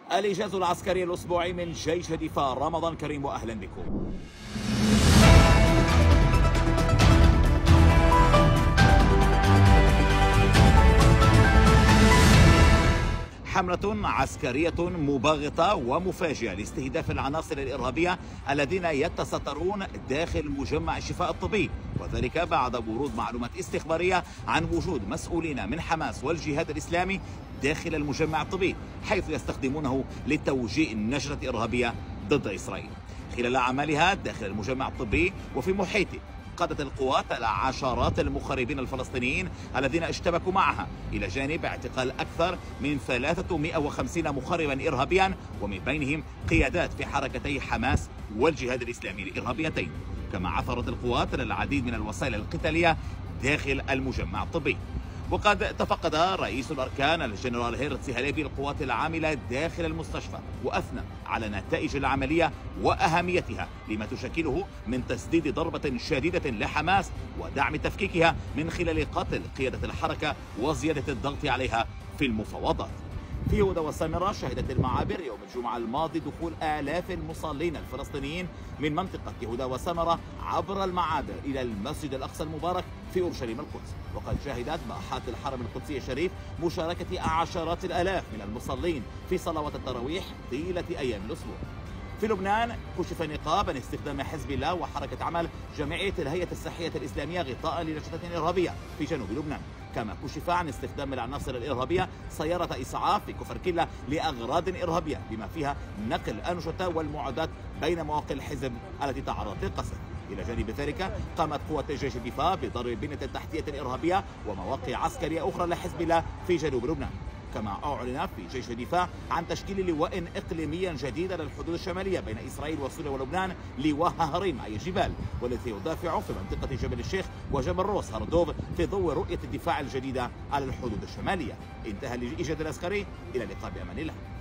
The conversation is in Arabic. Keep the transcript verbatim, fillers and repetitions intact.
الإجازة العسكري الأسبوعي من جيش دفاع. رمضان كريم وأهلا بكم. حملة عسكرية مباغتة ومفاجئة لاستهداف العناصر الإرهابية الذين يتسترون داخل مجمع الشفاء الطبي، وذلك بعد ورود معلومات استخبارية عن وجود مسؤولين من حماس والجهاد الإسلامي داخل المجمع الطبي، حيث يستخدمونه لتوجيه نشرة إرهابية ضد إسرائيل. خلال أعمالها داخل المجمع الطبي وفي محيطه قادت القوات عشرات المخربين الفلسطينيين الذين اشتبكوا معها، إلى جانب اعتقال أكثر من ثلاثمائة وخمسين مخربا إرهابيا، ومن بينهم قيادات في حركتي حماس والجهاد الإسلامي الإرهابيتين. كما عثرت القوات على العديد من الوسائل القتالية داخل المجمع الطبي. وقد تفقد رئيس الأركان الجنرال هيرتز هاليفي القوات العاملة داخل المستشفى، وأثنى على نتائج العملية وأهميتها لما تشكله من تسديد ضربة شديدة لحماس ودعم تفكيكها من خلال قتل قيادة الحركة وزيادة الضغط عليها في المفاوضات. في يهوذا وسامرة شهدت المعابر يوم الجمعة الماضي دخول آلاف المصلين الفلسطينيين من منطقة يهوذا وسامرة عبر المعابر إلى المسجد الأقصى المبارك في أورشليم القدس. وقد شهدت باحات الحرم القدسي الشريف مشاركة عشرات الآلاف من المصلين في صلوات التراويح طيلة أيام الأسبوع. في لبنان كشف نقاب عن استخدام حزب الله وحركة عمل جمعية الهيئة الصحية الإسلامية غطاء لنشاطات إرهابية في جنوب لبنان. كما كشف عن استخدام العناصر الإرهابية سيارة إسعاف في كفر كلة لأغراض إرهابية، بما فيها نقل الأنشطة والمعدات بين مواقع الحزب التي تعرضت للقصف. إلى جانب ذلك قامت قوات جيش الدفاع بضرب البنية التحتية الإرهابية ومواقع عسكرية أخرى لحزب الله في جنوب لبنان. كما أعلن في جيش الدفاع عن تشكيل لواء إقليميا جديد للحدود الشمالية بين إسرائيل وسوريا ولبنان، لواء هريم أي الجبال، والذي يدافع في منطقة جبل الشيخ وجبل روس هردوف في ضوء رؤية الدفاع الجديدة على الحدود الشمالية. انتهى الإجازة العسكري، إلى اللقاء بأمان الله.